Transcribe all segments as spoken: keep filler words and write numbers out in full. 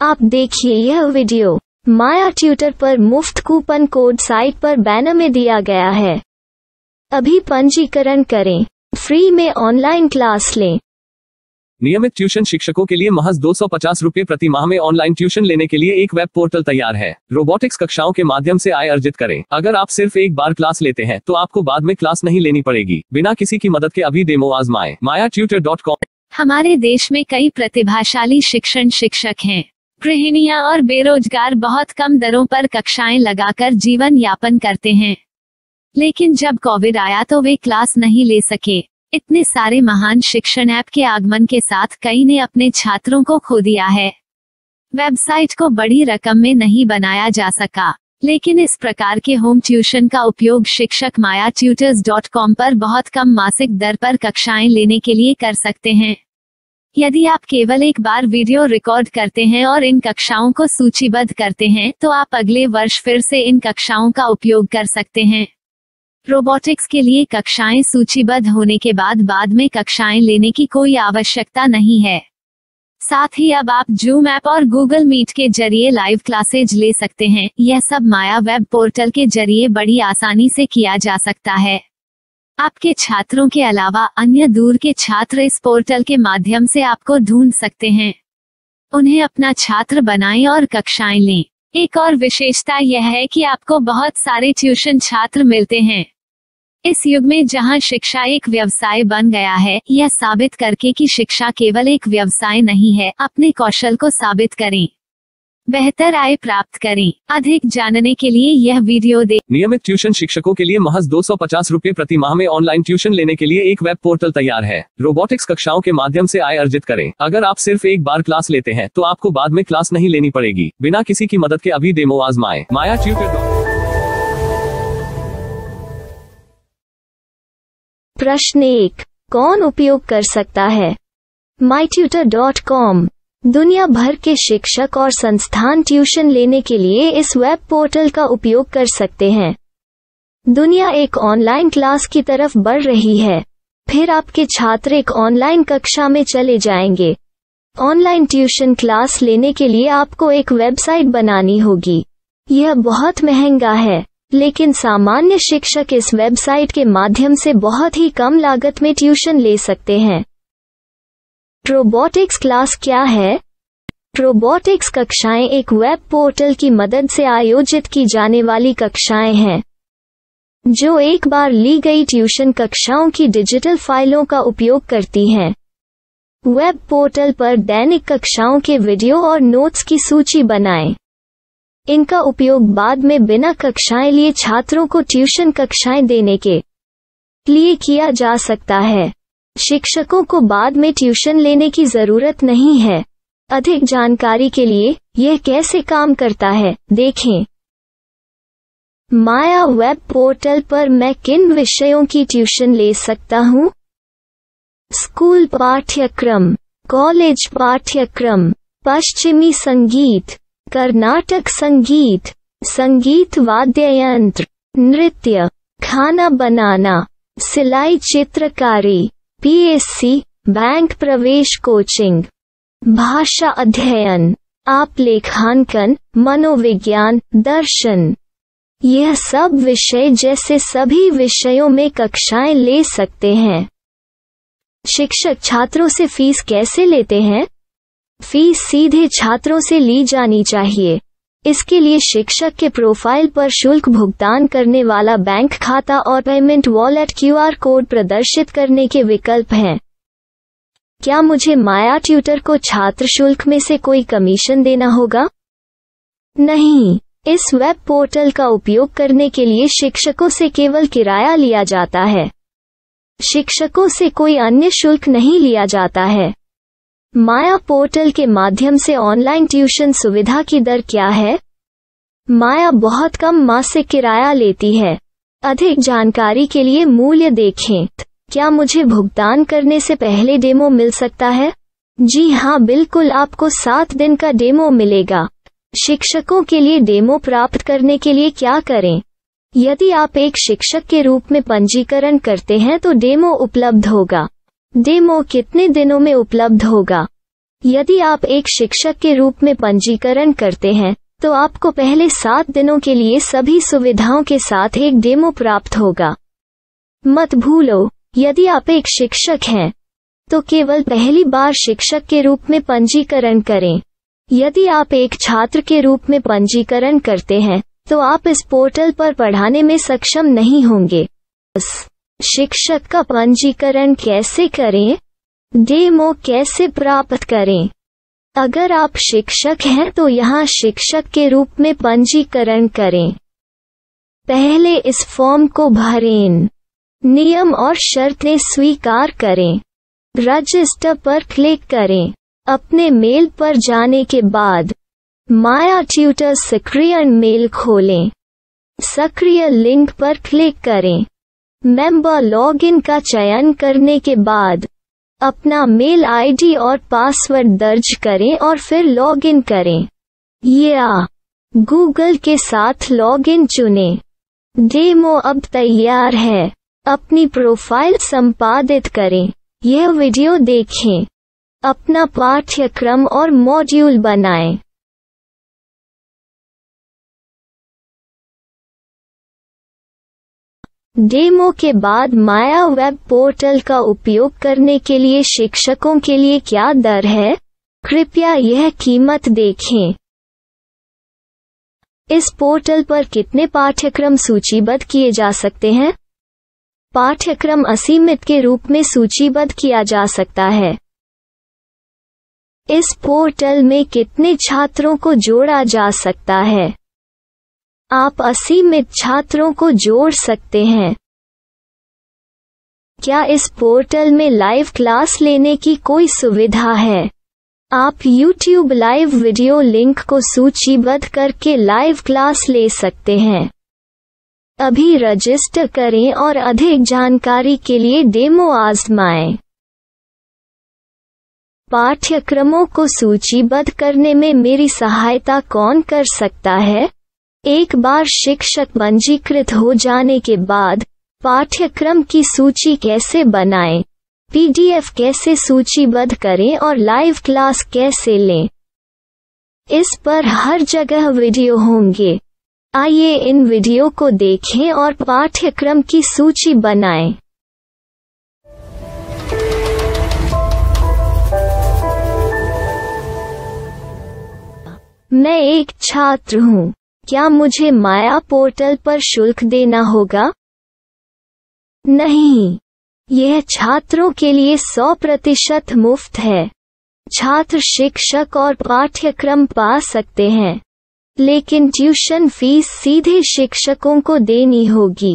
आप देखिए यह वीडियो माया ट्यूटर पर मुफ्त कूपन कोड साइट पर बैनर में दिया गया है। अभी पंजीकरण करें, फ्री में ऑनलाइन क्लास लें। नियमित ट्यूशन शिक्षकों के लिए महज दो सौ पचास रुपए प्रति माह में ऑनलाइन ट्यूशन लेने के लिए एक वेब पोर्टल तैयार है। रोबोटिक्स कक्षाओं के माध्यम से आय अर्जित करें। अगर आप सिर्फ एक बार क्लास लेते हैं तो आपको बाद में क्लास नहीं लेनी पड़ेगी। बिना किसी की मदद के अभी डेमो आजमाएं। Maya tutor dot com. हमारे देश में कई प्रतिभाशाली शिक्षण शिक्षक हैं। गृहिणियां और बेरोजगार बहुत कम दरों पर कक्षाएं लगाकर जीवन यापन करते हैं, लेकिन जब कोविड आया तो वे क्लास नहीं ले सके। इतने सारे महान शिक्षण ऐप के आगमन के साथ कई ने अपने छात्रों को खो दिया है। वेबसाइट को बड़ी रकम में नहीं बनाया जा सका, लेकिन इस प्रकार के होम ट्यूशन का उपयोग शिक्षक माया ट्यूटर्स डॉट कॉम पर बहुत कम मासिक दर पर कक्षाएं लेने के लिए कर सकते हैं। यदि आप केवल एक बार वीडियो रिकॉर्ड करते हैं और इन कक्षाओं को सूचीबद्ध करते हैं तो आप अगले वर्ष फिर से इन कक्षाओं का उपयोग कर सकते हैं। रोबोटिक्स के लिए कक्षाएं सूचीबद्ध होने के बाद बाद में कक्षाएं लेने की कोई आवश्यकता नहीं है। साथ ही अब आप जूम ऐप और गूगल मीट के जरिए लाइव क्लासेज ले सकते हैं। यह सब माया वेब पोर्टल के जरिए बड़ी आसानी से किया जा सकता है। आपके छात्रों के अलावा अन्य दूर के छात्र इस पोर्टल के माध्यम से आपको ढूंढ सकते हैं। उन्हें अपना छात्र बनाएं और कक्षाएं लें। एक और विशेषता यह है कि आपको बहुत सारे ट्यूशन छात्र मिलते हैं। इस युग में जहां शिक्षा एक व्यवसाय बन गया है, यह साबित करके कि शिक्षा केवल एक व्यवसाय नहीं है, अपने कौशल को साबित करें, बेहतर आय प्राप्त करें। अधिक जानने के लिए यह वीडियो देखें। नियमित ट्यूशन शिक्षकों के लिए महज दो सौ पचास रुपए प्रति माह में ऑनलाइन ट्यूशन लेने के लिए एक वेब पोर्टल तैयार है। रोबोटिक्स कक्षाओं के माध्यम से आय अर्जित करें। अगर आप सिर्फ एक बार क्लास लेते हैं तो आपको बाद में क्लास नहीं लेनी पड़ेगी। बिना किसी की मदद के अभी डेमो आजमाएं। माया ट्यूटर। प्रश्न एक, कौन उपयोग कर सकता है? My tutor dot com. दुनिया भर के शिक्षक और संस्थान ट्यूशन लेने के लिए इस वेब पोर्टल का उपयोग कर सकते हैं। दुनिया एक ऑनलाइन क्लास की तरफ बढ़ रही है। फिर आपके छात्र एक ऑनलाइन कक्षा में चले जाएंगे। ऑनलाइन ट्यूशन क्लास लेने के लिए आपको एक वेबसाइट बनानी होगी। यह बहुत महंगा है, लेकिन सामान्य शिक्षक इस वेबसाइट के माध्यम से बहुत ही कम लागत में ट्यूशन ले सकते हैं। रोबोटिक्स क्लास क्या है? रोबोटिक्स कक्षाएं एक वेब पोर्टल की मदद से आयोजित की जाने वाली कक्षाएं हैं, जो एक बार ली गई ट्यूशन कक्षाओं की डिजिटल फाइलों का उपयोग करती हैं। वेब पोर्टल पर दैनिक कक्षाओं के वीडियो और नोट्स की सूची बनाएं। इनका उपयोग बाद में बिना कक्षाएं लिए छात्रों को ट्यूशन कक्षाएं देने के लिए किया जा सकता है। शिक्षकों को बाद में ट्यूशन लेने की जरूरत नहीं है। अधिक जानकारी के लिए यह कैसे काम करता है देखें। माया वेब पोर्टल पर मैं किन विषयों की ट्यूशन ले सकता हूँ? स्कूल पाठ्यक्रम, कॉलेज पाठ्यक्रम, पश्चिमी संगीत, कर्नाटक संगीत, संगीत वाद्य यंत्र, नृत्य, खाना बनाना, सिलाई चित्रकारी, पीएससी, बैंक प्रवेश कोचिंग, भाषा अध्ययन, आप लेखांकन, मनोविज्ञान, दर्शन। यह सब विषय जैसे सभी विषयों में कक्षाएं ले सकते हैं। शिक्षक छात्रों से फीस कैसे लेते हैं? फीस सीधे छात्रों से ली जानी चाहिए। इसके लिए शिक्षक के प्रोफाइल पर शुल्क भुगतान करने वाला बैंक खाता और पेमेंट वॉलेट क्यूआर कोड प्रदर्शित करने के विकल्प हैं। क्या मुझे माया ट्यूटर को छात्र शुल्क में से कोई कमीशन देना होगा? नहीं, इस वेब पोर्टल का उपयोग करने के लिए शिक्षकों से केवल किराया लिया जाता है। शिक्षकों से कोई अन्य शुल्क नहीं लिया जाता है। माया पोर्टल के माध्यम से ऑनलाइन ट्यूशन सुविधा की दर क्या है? माया बहुत कम मासिक किराया लेती है। अधिक जानकारी के लिए मूल्य देखें। क्या मुझे भुगतान करने से पहले डेमो मिल सकता है? जी हाँ, बिल्कुल, आपको सात दिन का डेमो मिलेगा। शिक्षकों के लिए डेमो प्राप्त करने के लिए क्या करें? यदि आप एक शिक्षक के रूप में पंजीकरण करते हैं तो डेमो उपलब्ध होगा। डेमो कितने दिनों में उपलब्ध होगा? यदि आप एक शिक्षक के रूप में पंजीकरण करते हैं तो आपको पहले सात दिनों के लिए सभी सुविधाओं के साथ एक डेमो प्राप्त होगा। मत भूलो, यदि आप एक शिक्षक हैं तो केवल पहली बार शिक्षक के रूप में पंजीकरण करें। यदि आप एक छात्र के रूप में पंजीकरण करते हैं तो आप इस पोर्टल पर पढ़ाने में सक्षम नहीं होंगे। शिक्षक का पंजीकरण कैसे करें? डेमो कैसे प्राप्त करें? अगर आप शिक्षक हैं तो यहाँ शिक्षक के रूप में पंजीकरण करें। पहले इस फॉर्म को भरें। नियम और शर्तें स्वीकार करें। रजिस्टर पर क्लिक करें। अपने मेल पर जाने के बाद माया ट्यूटर सक्रिय मेल खोलें। सक्रिय लिंक पर क्लिक करें। मेंबर लॉगिन का चयन करने के बाद अपना मेल आईडी और पासवर्ड दर्ज करें और फिर लॉगिन करें या गूगल के साथ लॉगिन चुनें। डेमो अब तैयार है। अपनी प्रोफाइल संपादित करें। यह वीडियो देखें। अपना पाठ्यक्रम और मॉड्यूल बनाएं। डेमो के बाद माया वेब पोर्टल का उपयोग करने के लिए शिक्षकों के लिए क्या दर है? कृपया यह कीमत देखें। इस पोर्टल पर कितने पाठ्यक्रम सूचीबद्ध किए जा सकते हैं? पाठ्यक्रम असीमित के रूप में सूचीबद्ध किया जा सकता है। इस पोर्टल में कितने छात्रों को जोड़ा जा सकता है? आप असीमित छात्रों को जोड़ सकते हैं। क्या इस पोर्टल में लाइव क्लास लेने की कोई सुविधा है? आप YouTube लाइव वीडियो लिंक को सूचीबद्ध करके लाइव क्लास ले सकते हैं। अभी रजिस्टर करें और अधिक जानकारी के लिए डेमो आजमाएं। पाठ्यक्रमों को सूचीबद्ध करने में मेरी सहायता कौन कर सकता है? एक बार शिक्षक पंजीकृत हो जाने के बाद पाठ्यक्रम की सूची कैसे बनाएं, पीडीएफ कैसे सूचीबद्ध करें और लाइव क्लास कैसे लें, इस पर हर जगह वीडियो होंगे। आइए इन वीडियो को देखें और पाठ्यक्रम की सूची बनाएं। मैं एक छात्र हूँ। क्या मुझे माया पोर्टल पर शुल्क देना होगा? नहीं, यह छात्रों के लिए सौ प्रतिशत मुफ्त है। छात्र शिक्षक और पाठ्यक्रम पा सकते हैं, लेकिन ट्यूशन फीस सीधे शिक्षकों को देनी होगी।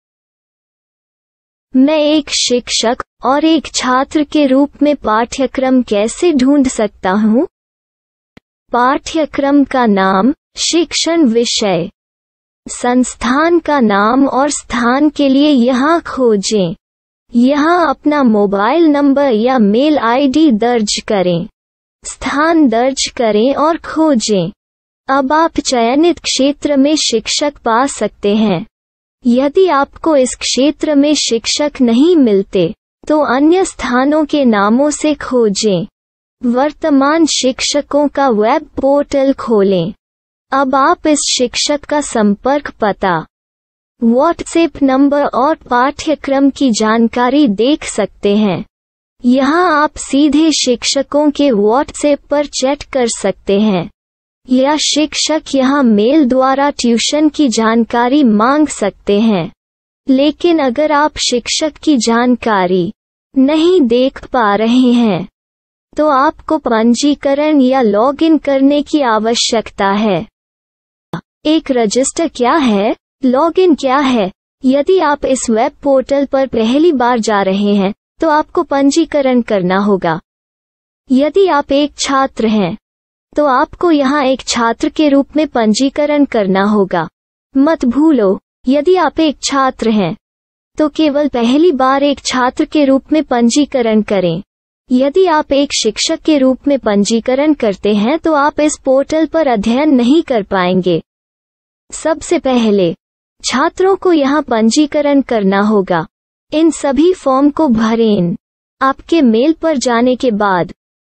मैं एक शिक्षक और एक छात्र के रूप में पाठ्यक्रम कैसे ढूंढ सकता हूँ? पाठ्यक्रम का नाम, शिक्षण विषय, संस्थान का नाम और स्थान के लिए यहाँ खोजें। यहाँ अपना मोबाइल नंबर या मेल आईडी दर्ज करें। स्थान दर्ज करें और खोजें। अब आप चयनित क्षेत्र में शिक्षक पा सकते हैं। यदि आपको इस क्षेत्र में शिक्षक नहीं मिलते तो अन्य स्थानों के नामों से खोजें। वर्तमान शिक्षकों का वेब पोर्टल खोलें। अब आप इस शिक्षक का संपर्क पता, व्हाट्सएप नंबर और पाठ्यक्रम की जानकारी देख सकते हैं। यहाँ आप सीधे शिक्षकों के व्हाट्सएप पर चैट कर सकते हैं या शिक्षक यहाँ मेल द्वारा ट्यूशन की जानकारी मांग सकते हैं। लेकिन अगर आप शिक्षक की जानकारी नहीं देख पा रहे हैं तो आपको पंजीकरण या लॉगिन करने की आवश्यकता है। एक रजिस्टर क्या है? लॉगिन क्या है? यदि आप इस वेब पोर्टल पर पहली बार जा रहे हैं तो आपको पंजीकरण करना होगा। यदि आप एक छात्र हैं तो आपको यहाँ एक छात्र के रूप में पंजीकरण करना होगा। मत भूलो, यदि आप एक छात्र हैं तो केवल पहली बार एक छात्र के रूप में पंजीकरण करें। यदि आप एक शिक्षक के रूप में पंजीकरण करते हैं तो आप इस पोर्टल पर अध्ययन नहीं कर पाएंगे। सबसे पहले छात्रों को यहाँ पंजीकरण करना होगा। इन सभी फॉर्म को भरें। आपके मेल पर जाने के बाद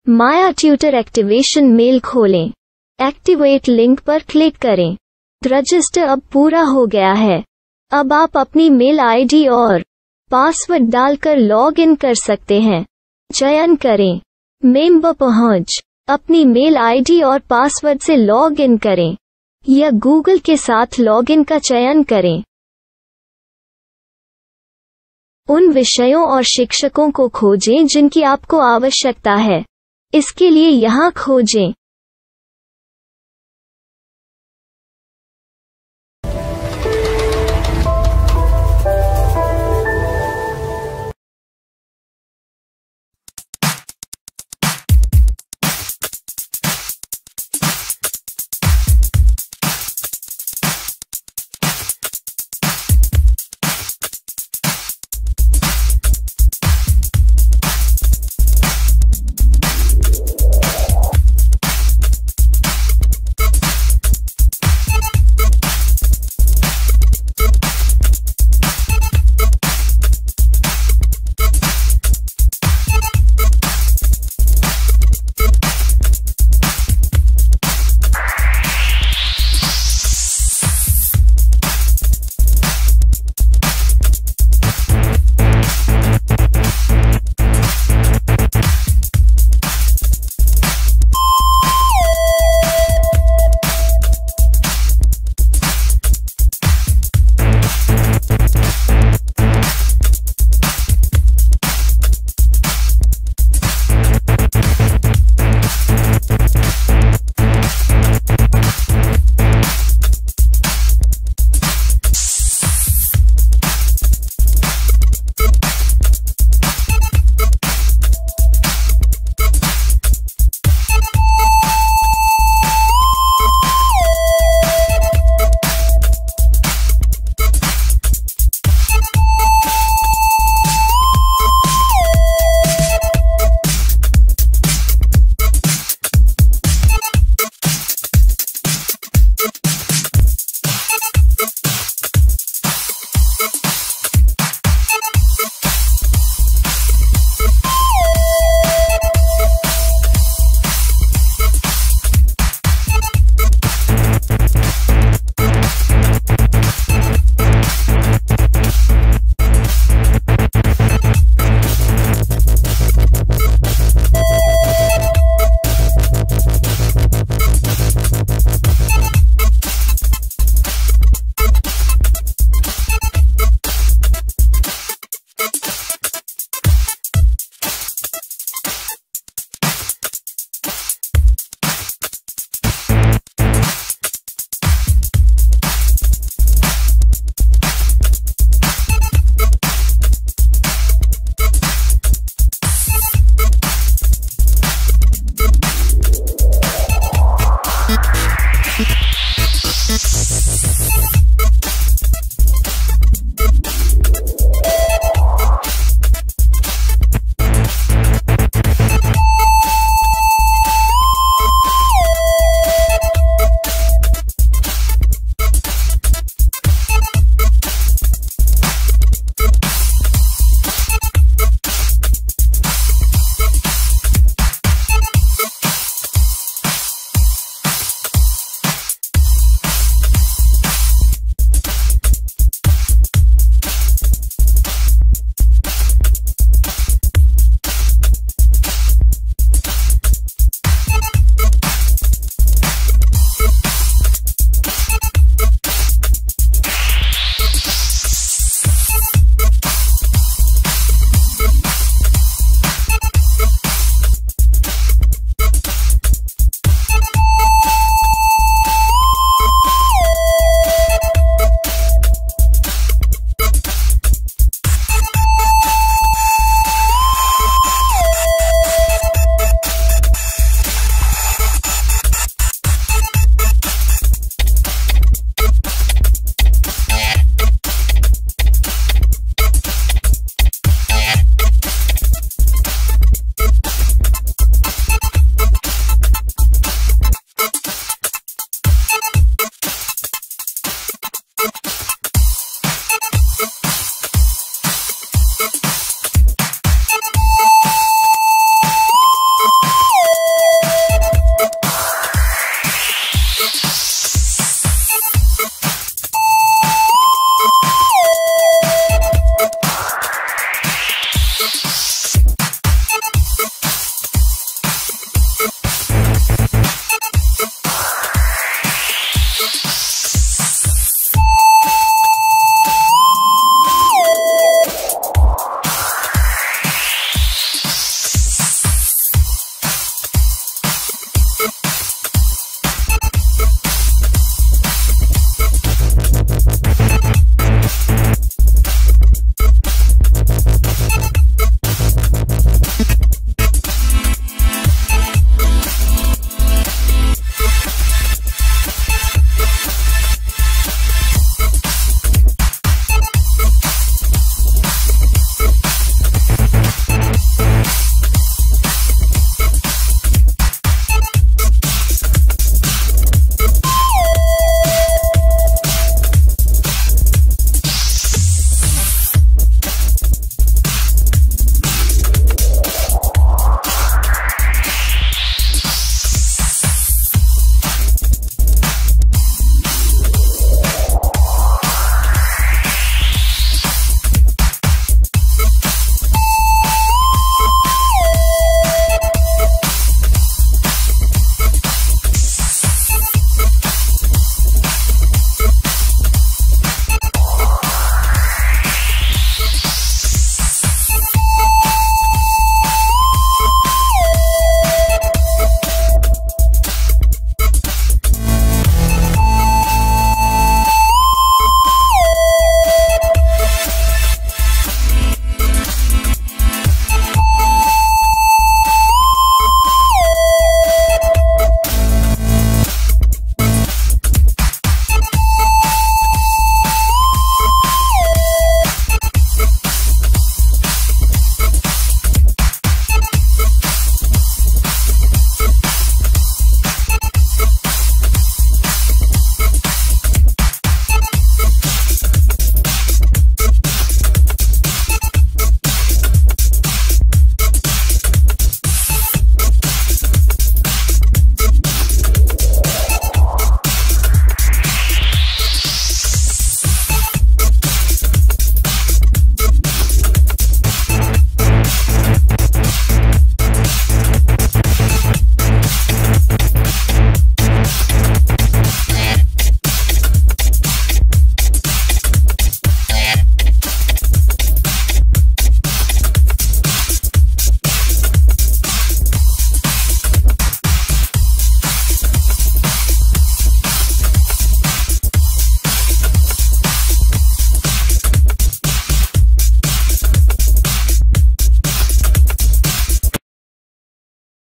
माया ट्यूटर एक्टिवेशन मेल खोलें। एक्टिवेट लिंक पर क्लिक करें। रजिस्टर अब पूरा हो गया है। अब आप अपनी मेल आईडी और पासवर्ड डालकर लॉग इन कर सकते हैं। चयन करें मेंबर पहुंच। अपनी मेल आईडी और पासवर्ड से लॉग इन करें या गूगल के साथ लॉग इन का चयन करें। उन विषयों और शिक्षकों को खोजें जिनकी आपको आवश्यकता है। इसके लिए यहाँ खोजें